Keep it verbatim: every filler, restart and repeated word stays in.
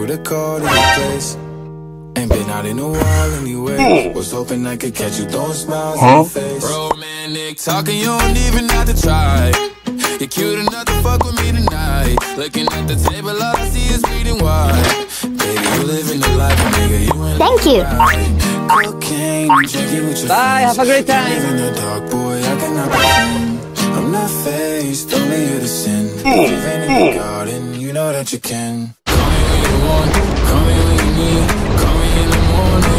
with a call to your place. Ain't been out in a while anyway. Was hoping I could catch you throwing smiles huh? in your face. Romantic talking, you don't even have to try. You're cute enough to fuck with me tonight. Looking at the table, all I see is bleeding white. Baby, you living the life, nigga. You ain't Thank you. Cocaine, drinking with your Bye, have a great time. Living the dark, boy, I cannot pretend. I'm not faced, only you to sin. Living in the garden, you know that you can. Call me when you want, call me when you need. Call me in the morning,